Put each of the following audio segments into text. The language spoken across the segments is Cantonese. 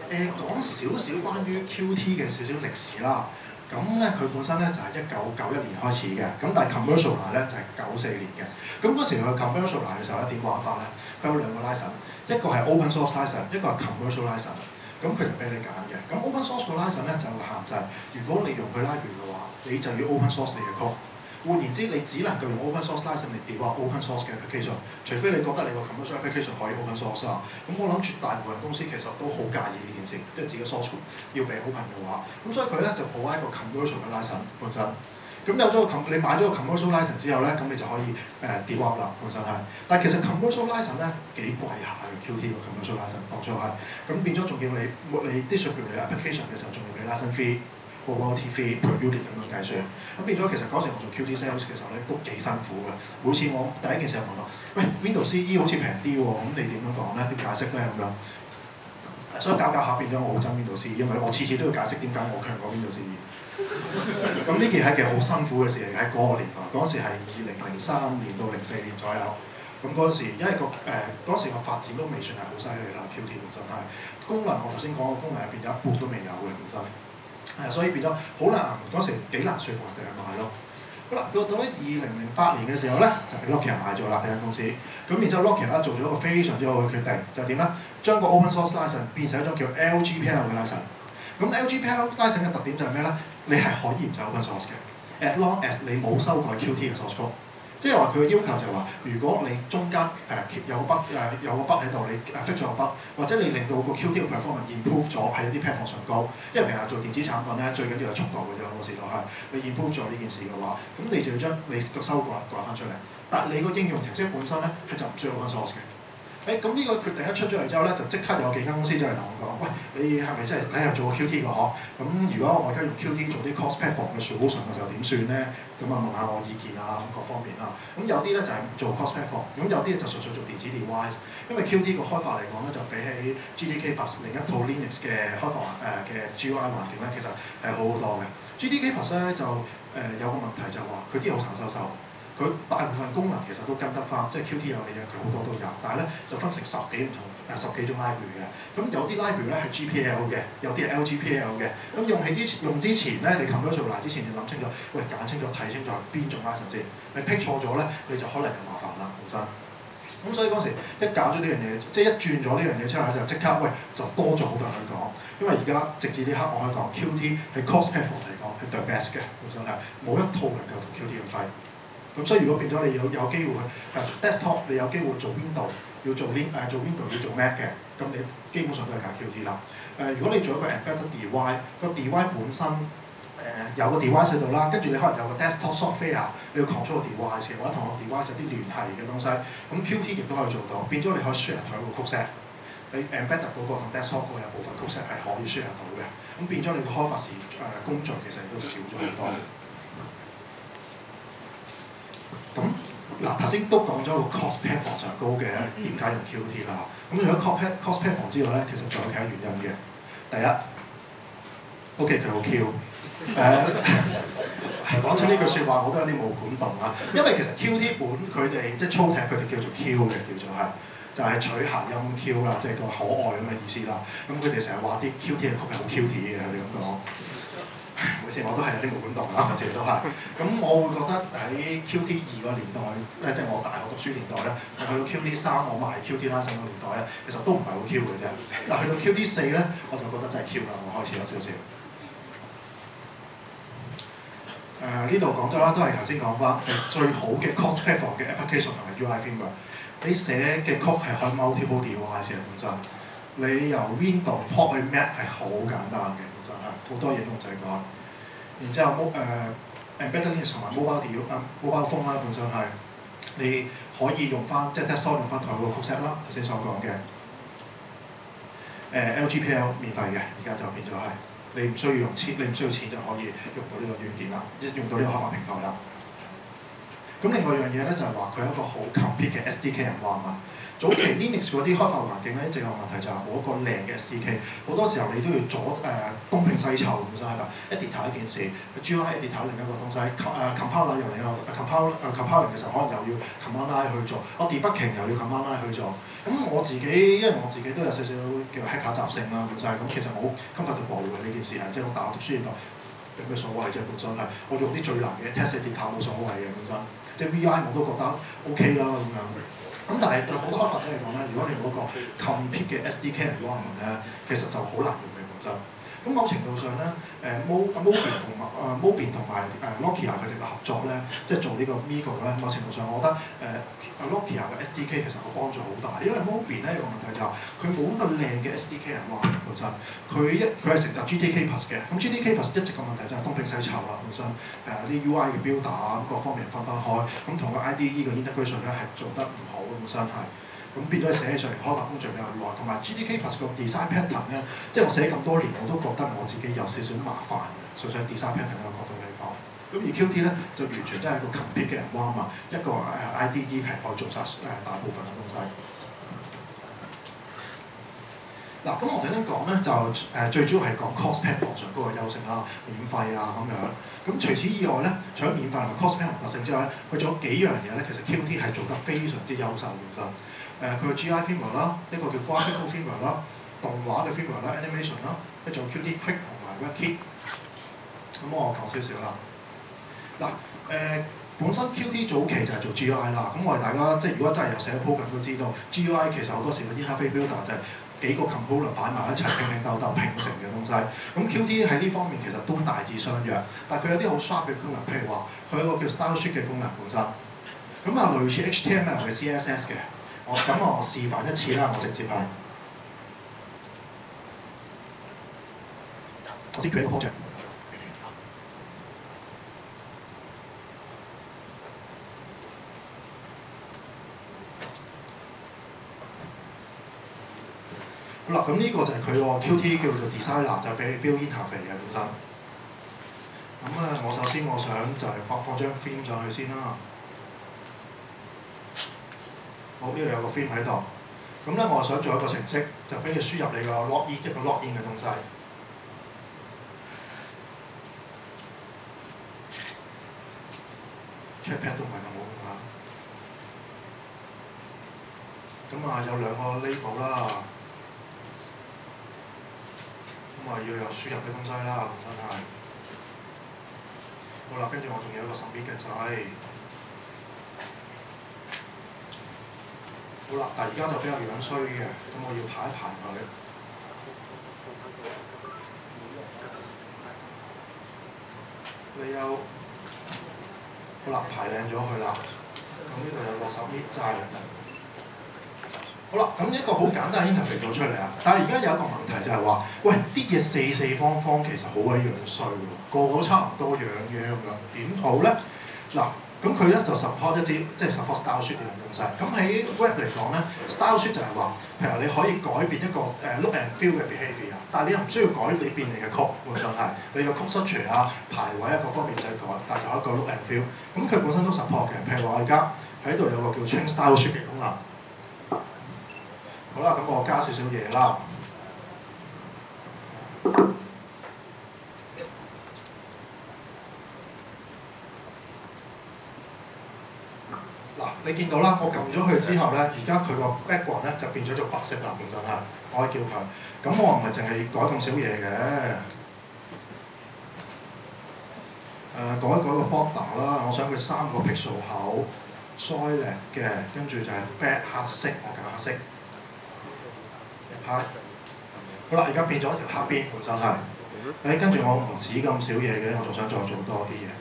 講少少關於 QT 嘅少少歷史啦。咁咧佢本身咧就係1991年開始嘅，咁但係 commercialize 咧就係94年嘅。咁嗰時佢 commercialize 嘅時候咧點玩法咧？佢有兩個 license， 一個係 open source license， 一個係 commercial license。咁佢就俾你揀嘅。咁 open source 個 license 咧就會限制，如果你用佢 library 嘅話，你就要 open source 你嘅 code。換言之，你只能夠用 open source license 嚟 develop open source 嘅 application， 除非你覺得你個 commercial application 可以 open source 啊。咁我諗絕大部分公司其實都好介意呢件事，即係自己 source code 要被 open 嘅話，咁所以佢咧就 provide 一個 commercial 嘅 license 本身。咁有咗個你買咗個 commercial license 之後咧，咁你就可以develop 啦，本身係。但係其實 commercial license 咧幾貴下嘅 QT 個 commercial license 當初係，咁變咗仲要你 distribute 你 application 嘅時候，仲要俾 license fee。royalty fee per unit 咁樣計算，咁變咗其實嗰時我做 QT sales 嘅時候咧都幾辛苦嘅。每次我第一件事就問我，喂 Windows CE 好似平啲喎，咁你點樣講咧？點解釋咧咁樣？所以搞下變咗我好憎 Windows CE，因為我次次都要解釋點解我強過 Windows CE。咁呢件係其實好辛苦嘅事嚟嘅，喺嗰個年代，嗰時係2003年到04年左右。咁嗰時因為嗰時個發展都未算係好犀利啦 ，QT 本身係功能我頭先講嘅功能入邊有一半都未有嘅本身。所以變咗好難，嗰時幾難說服人哋去買咯。好啦，到2008年嘅時候咧，就俾 Nokia 買咗啦呢間公司。咁然之後 Nokia 咧做咗一個非常之好嘅決定，就係點咧？將個 open source license 變成一種叫 LGPL 嘅 license。咁 LGPL license 嘅特點就係咩咧？你係可以唔使 open source 嘅 ，as long as 你冇修改 QT 嘅 source code。即係話佢嘅要求就係話，如果你中間有個筆喺度，你fix 咗個筆，或者你令到個 QT 嘅 performance improve 咗喺一啲 platform 上高，因為平日做電子產品咧最緊要係速度嘅啫，好多時都係你 improve 咗呢件事嘅話，咁你就要將你個修改翻出嚟。但係你個應用程式本身咧係就唔需要 open source 嘅。咁呢個決定一出咗嚟之後咧，就即刻有幾間公司就嚟同我講，喂，你係咪真係你係做過 QT 嘅嗬？咁如果我而家用 QT 做啲 cross platform 嘅 solution 嘅時候點算咧？咁啊問下我意見啊，各方面啦。咁有啲咧就係做 cross platform， 咁有啲就純粹做電子 device。因為 QT 個開發嚟講咧，就比起 GTK Plus 另一套 Linux 嘅開發嘅 GUI 環境咧，其實係好好多嘅。GTK Plus 咧就有個問題就係話佢啲好殘收手。佢大部分功能其實都跟得翻，即係 QT 有嘅嘢佢好多都有，但係咧就分成十幾種 library 嘅。咁有啲 library 咧係 GPL 嘅，有啲係 LGPL 嘅。咁用之前咧，你 commercialize 之前你諗清楚，喂揀清楚睇清楚邊種 license 先。你 pick 錯咗咧，你就可能有麻煩啦本身。咁所以嗰時一搞咗呢樣嘢，即係一轉咗呢樣嘢出嚟就即刻就多咗好多人去講。因為而家直至呢刻我可以講 QT 係 cross platform 嚟講係 the best 嘅，本身係冇一套能夠同 QT 咁揮。咁所以如果變咗你有機會去 desktop， 你有機會做 Windows， 要做 Windows 要做 Mac 嘅，咁你基本上都係靠 QT 啦。如果你做一個 embedded device， 個 device 本身有個 device 喺度啦，跟住你可能有個 desktop software， 你要 control 個 device 或者同個 device 有啲聯繫嘅東西，咁 QT 亦都可以做到，變咗你可以 share 同一個 code set， 你 embedded 嗰個同 desktop 嗰個有部分 code set 係可以 share 到嘅，咁變咗你個開發工序其實亦都少咗好多。咁嗱頭先都講咗個 cost platform 上高嘅點解用 QT 啦。咁除咗 cost platform 之外咧，其實仲有其他原因嘅。第一 ，OK 佢好 Q。講出呢句説話我都有啲冇管動啊，因為其實 QT 本佢哋即係粗體佢哋叫做 Q 嘅，叫做係就係取諧音 Q 啦，即係個可愛咁嘅意思啦。咁佢哋成日話啲 QT 嘅曲係好 cute 嘅，佢哋咁講。每次我都係有啲冇管動啊，我自己都係。咁我會覺得喺 QT 2個年代咧，即係我大學讀書年代咧，去到 QT 3我賣 QT 啦，上個年代咧，其實都唔係好 Q 嘅啫。但去到 QT 4咧，我就覺得真係 Q 啦，我開始有少少。呢度講咗啦，都係頭先講翻最好嘅 cross platform 嘅 application 同埋 UI framework。你寫嘅 code 係可以 multiple device 嘅本身。你由 Windows port 去 Mac 係好簡單嘅，本身係好多嘢都唔使講。然之後embedded Linux 同埋 mobile phone 啦，本身係你可以用翻即係 desktop 用翻同一個 code set 啦，頭先所講嘅。LGPL 免費嘅，而家就變咗係你唔需要用錢，你唔需要錢就可以用到呢個軟件啦，用到呢個開發平台啦。 咁另外一樣嘢咧就係話佢有一個好 complete 嘅 SDK 人話嘛。早期 Linux 嗰啲開發環境咧一直有問題就係冇一個靚嘅 SDK， 好多時候你都要東拼西湊咁滯啦。editor 一件事 ，GUI editor 另一個東西，compiler 又另一個 compiling 嘅時候可能又要 command line 去做，我 debugging 又要 command line 去做。咁我自己因為我自己都有少少叫 hacker 習性啦，咁就係咁。其實我好 comfortable 嘅呢件事係，即係我大學讀書年代有咩所謂啫？本身係我用啲最難嘅 test editor 冇所謂嘅本身，即係 VI 我都覺得 OK 啦咁樣。咁但係對好多開發者嚟講咧，如果你冇一個 complete 嘅 SDK environment 咧，其實就好難用嘅本身。咁某程度上咧，Mobian 同埋Nokia 佢哋嘅合作咧，即係做呢個 Migo 咧，某程度上我覺得Nokia 嘅 SDK 其實個幫助好大，因為 Mobian 咧有個問題就係佢冇一個靚嘅 SDK environment本身，佢係承襲 GTK Plus 嘅，咁 GTK Plus 一直個問題就係東拼西湊啦本身，啲 UI 嘅 builder 啊各方面分開，咁同個 IDE 嘅 integration 咧係做得唔好本身係。咁變咗寫起上嚟開發工序比較耐，同埋 GTK Plus 個 design pattern 咧，即係我寫咁多年，我都覺得我自己有少少麻煩嘅，純粹係 design pattern 嘅角度嚟講。咁而 QT 咧就完全真係一個 complete 嘅人話嘛，一個IDE 係可以做晒大部分嘅東西。嗱，咁我頭先講咧就最主要係講 cost platform 上嗰個優勝啦，免費啊咁樣。咁除此以外咧，除咗免費同埋 cost platform 特性之外咧，佢仲有幾樣嘢咧，其實 QT 係做得非常之優秀嘅其實。佢嘅 GI framework 啦，一個叫 graphical framework 啦，動畫嘅 framework 啦 ，animation 啦，一種 QT Quick 同埋 WebKit。咁我講少少啦。嗱，本身 QT 早期就係做 GUI 啦，咁我哋大家即係如果真係有寫 program 都知道 GUI 其實好多時個 interface builder 就係幾個 component 擺埋一齊拼鬥拼成嘅東西。咁 QT 喺呢方面其實都大致相若，但係佢有啲好 sharp 嘅功能，譬如話佢有個叫 style sheet 嘅功能本身。咁啊類似 HTML 嘅 CSS 嘅。我示範一次啦，我直接係我先 create 個 project。好啦，咁呢個就係佢個 QT 叫做 designer， 就俾 build interface 嘅本身。咁我首先我想就係放張 theme 上去先啦。好，呢度有個 theme 喺度。咁咧，我想做一個程式，就俾你輸入你個 login 一個 login 嘅東西。Chatpad 都唔係咁好㗎。咁有兩個 label 啦。咁要有輸入嘅東西啦，真係。好啦，跟住我仲有一個 submit 嘅掣。好啦，但係而家就比較樣衰嘅，咁我要排一排佢。你有好啦，排靚咗佢啦。咁呢度有個submit掣。好啦，咁一個好簡單嘅 interface 做出嚟啦。但係而家有一個問題就係話，喂，啲嘢四方方其實好鬼樣衰喎，個個差唔多樣嘅咁樣，點好咧？嗱。咁佢咧就 support 一啲即係 support style sheet 呢樣東西。咁喺 web 嚟講咧 ，style sheet 就係話，譬如你可以改變一個look and feel 嘅 behaviour， 但係你又唔需要改你變你嘅 code， 本身係你個 code structure 啊、排位啊各方面唔使改，但係就有一個 look and feel。咁佢本身都 support 嘅。譬如話我而家喺度有個叫 change style sheet 嘅功能。好啦，咁我加少少嘢啦。你見到啦，我撳咗佢之後咧，而家佢個 background 咧就變咗做白色啦，本身係，我可以叫佢。咁我唔係淨係改咁少嘢嘅，改一改個 border 啦，我想佢3個 pixel 厚 solid 嘅，跟住就係 back 黑色，我揀黑色。拍。好啦，而家變咗一條黑邊，本身係。跟住我唔止咁少嘢嘅，我仲想再做多啲嘢。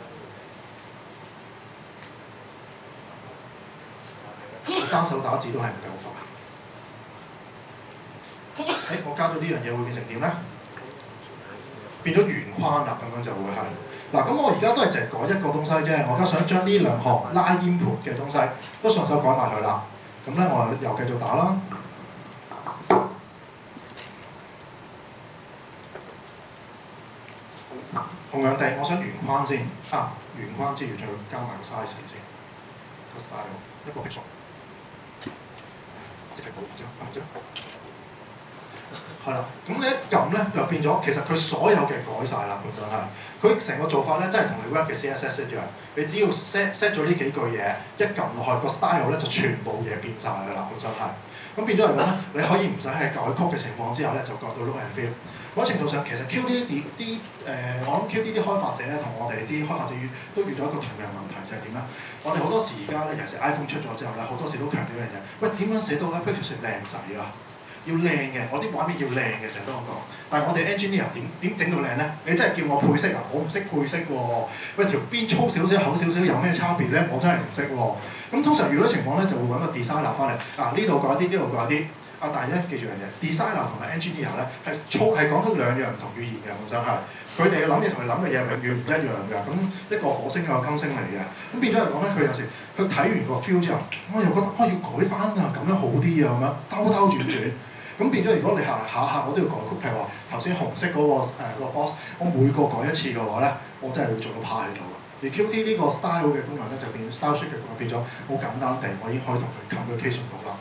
單手打字都係唔夠快。我加咗呢樣嘢會變成點咧？變咗圓框啦，咁樣就會係。嗱，咁我而家都係淨係改一個東西啫。我而家想將呢兩項拉 input 嘅東西都順手改埋佢啦。咁咧，我又繼續打啦。同樣地，我想圓框先。圓框之餘再加埋個 size 先。 個 style 一個 pixel， 即係冇啫。係啦，咁你一撳咧就變咗，其實佢所有嘅改晒啦，本身係佢成個做法咧，真係同你 Web 嘅 CSS 一樣。你只要 set 咗呢幾句嘢，一撳落去個 style 咧就全部嘢變晒㗎啦，本身係。咁變咗嚟講咧，你可以唔使喺改曲嘅情況之下咧，就改到 look and feel。某程度上，其實 QD 啲我諗 QD 啲開發者咧，同我哋啲開發者都遇到一個同樣問題，就係點咧？我哋好多時而家咧，尤其是 iPhone 出咗之後咧，好多時都強調一樣嘢，喂，點樣寫到 application 靚仔啊？要靚嘅，我啲畫面要靚嘅，成日都咁講。但係我哋 engineer 點整到靚咧？你真係叫我配色啊？我唔識配色喎。喂，條邊粗少少、厚少少有咩差別咧？我真係唔識喎。咁通常遇到情況咧，就會揾個 designer 翻嚟，呢度改啲，呢度改啲。但係咧，記住樣嘢 ，designer 同埋 engineer 咧係講緊兩樣唔同語言嘅，本身係。佢哋嘅諗嘢同你諗嘅嘢永遠唔一樣㗎。咁一個火星一個金星嚟嘅。咁變咗嚟講咧，佢有時佢睇完個 feel 之後，我又覺得要改翻啊，咁樣好啲啊，咁樣兜兜轉轉。咁變咗，如果你下下我都要改曲，譬如話頭先紅色嗰個 box， 我每個改一次嘅話咧，我真係會做到趴喺度。而 Qt 呢個 style 嘅功能咧，就變 style sheet 嘅功能變咗好簡單地，我已經可以同佢 communication 到啦。